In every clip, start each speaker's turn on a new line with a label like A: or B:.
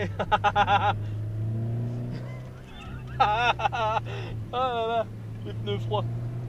A: Allez. Ah là là, les pneus froids.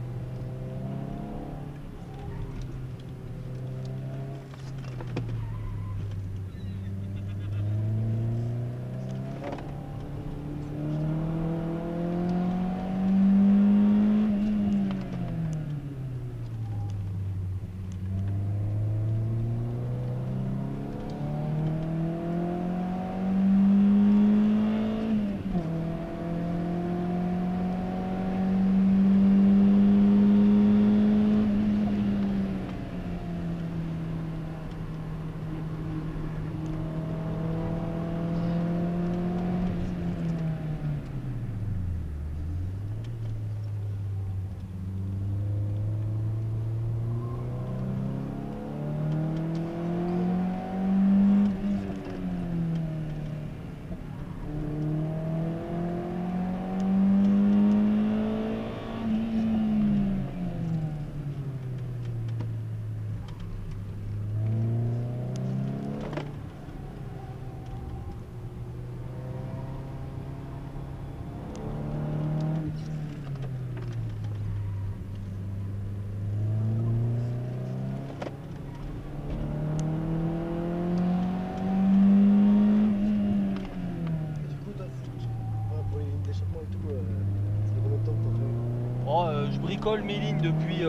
A: Je bricole mes lignes depuis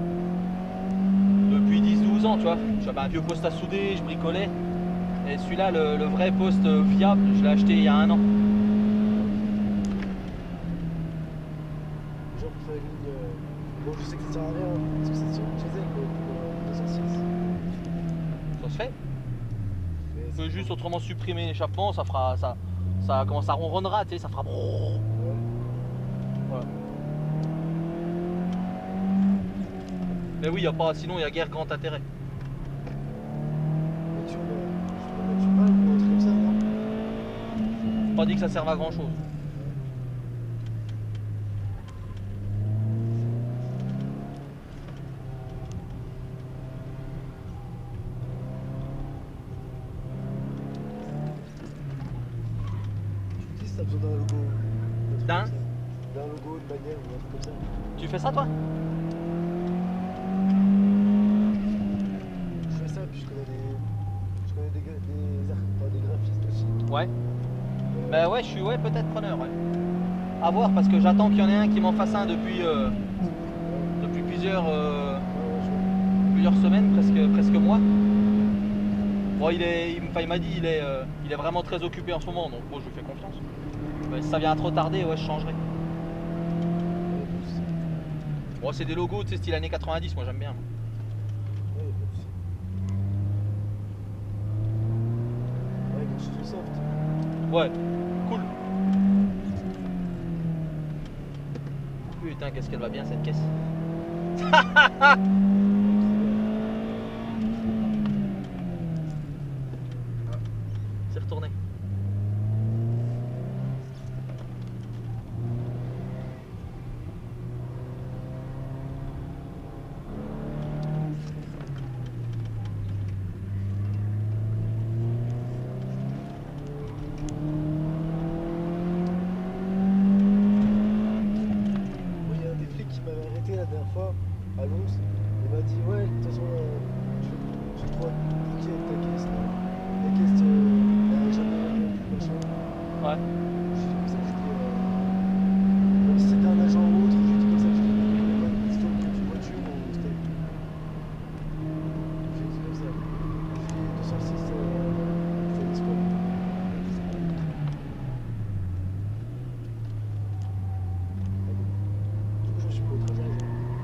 A: 10-12 ans, tu vois. J'avais un vieux poste à souder, je bricolais. Et celui-là, le vrai poste fiable, je l'ai acheté il y a 1 an.
B: Genre pour faire une ligne. Bon, je sais que ça sert à rien, parce que c'est sur une diesel, mais pour 206.
A: Ça se fait.
B: Mais
A: Je peux juste autrement supprimer l'échappement, ça fera. Ça commence à ronronnera, tu sais, ça fera.
B: Ouais.
A: Voilà. Mais oui, y a pas, sinon il y a guère grand intérêt.
B: Et tu peux mettre du mal ou un truc comme ça, non?
A: Pas dit que ça serve à grand chose.
B: Tu me dis si t'as besoin d'un logo.
A: D'un
B: logo, une bannière ou un truc comme ça.
A: Tu fais ça toi?
B: Je fais ça, puis je connais des graphistes aussi.
A: Ouais. Bah ouais, je suis peut-être preneur, ouais. À voir parce que j'attends qu'il y en ait un qui m'en fasse un depuis plusieurs semaines, presque mois. Bon, il m'a dit il est vraiment très occupé en ce moment, donc bon, je lui fais confiance. Mais si ça vient à trop tarder, ouais, je changerai. Bon, c'est des logos, tu sais, style années 90, moi j'aime bien.
B: Ouais, pas de soucis. Ouais, quelque chose de soft.
A: Ouais, cool. Putain, qu'est-ce qu'elle va bien cette caisse. C'est retourné.
B: La dernière fois à Lons, il m'a dit ouais, de toute façon, je crois bouquer ta caisse, la caisse, elle n'a jamais machin.
A: Ouais.
B: Je lui ai dit comme ça, je dis, même si c'était un agent ou autre, je lui ai dit comme ça, je lui ai dit, il n'y a pas d'histoire que tu voiture ou c'était. Je lui ai dit comme ça. Je lui ai dit 206, c'est l'histoire. Du coup, je me suis pas au travail.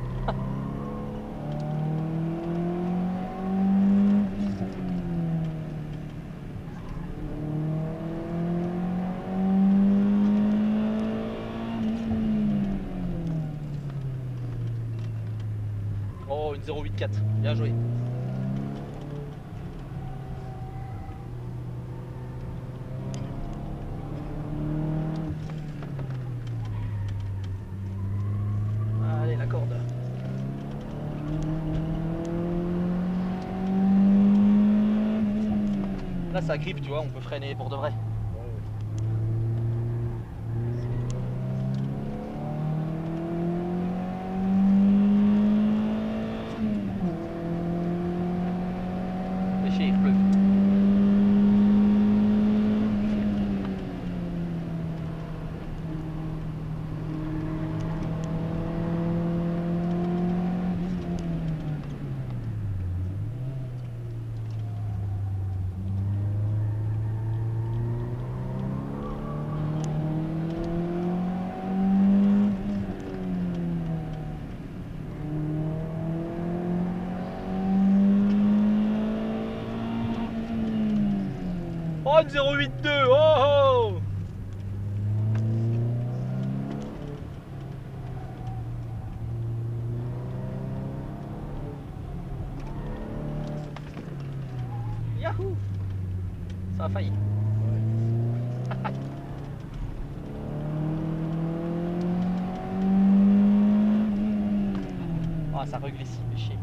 A: Oh, une 084, bien joué. Allez, la corde. Là, ça grippe, tu vois, on peut freiner pour de vrai.
B: Ouais.
A: Oh, une 082. Oh, oh. Yahoo. Ça a failli. Ah, ça reglisse, mais chier.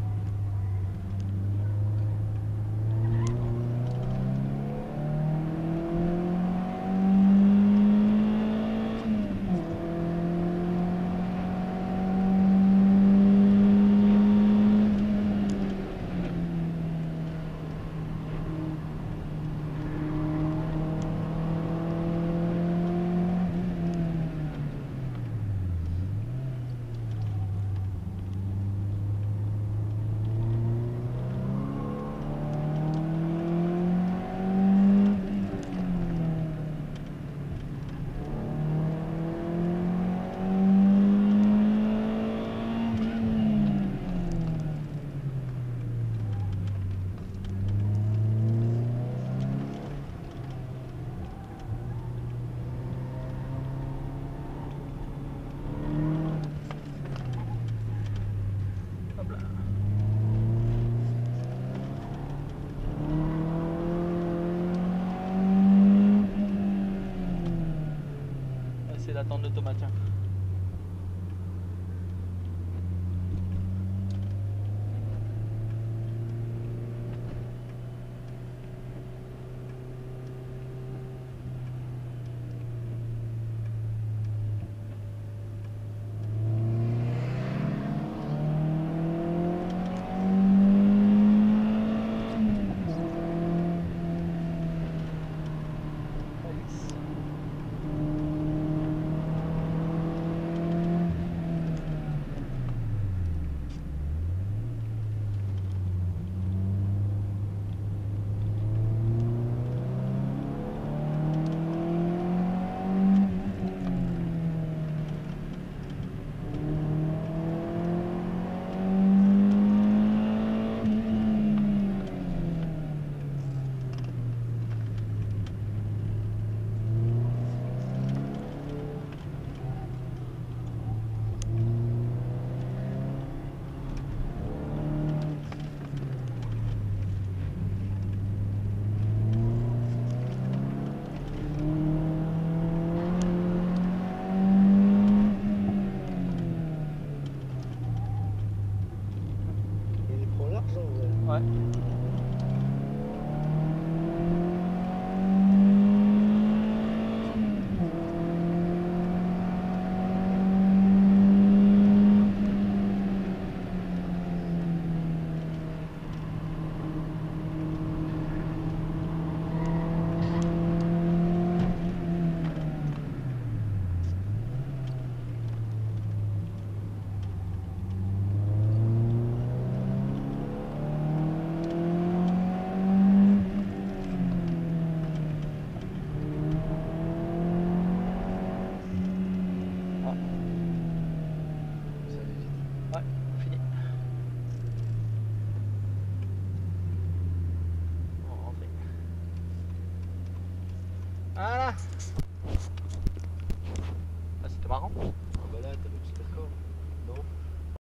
A: D'attendre l'automatin. Ouais. Voilà. Ah, c'était marrant.
B: Ah bah là, t'as le super corps. Non.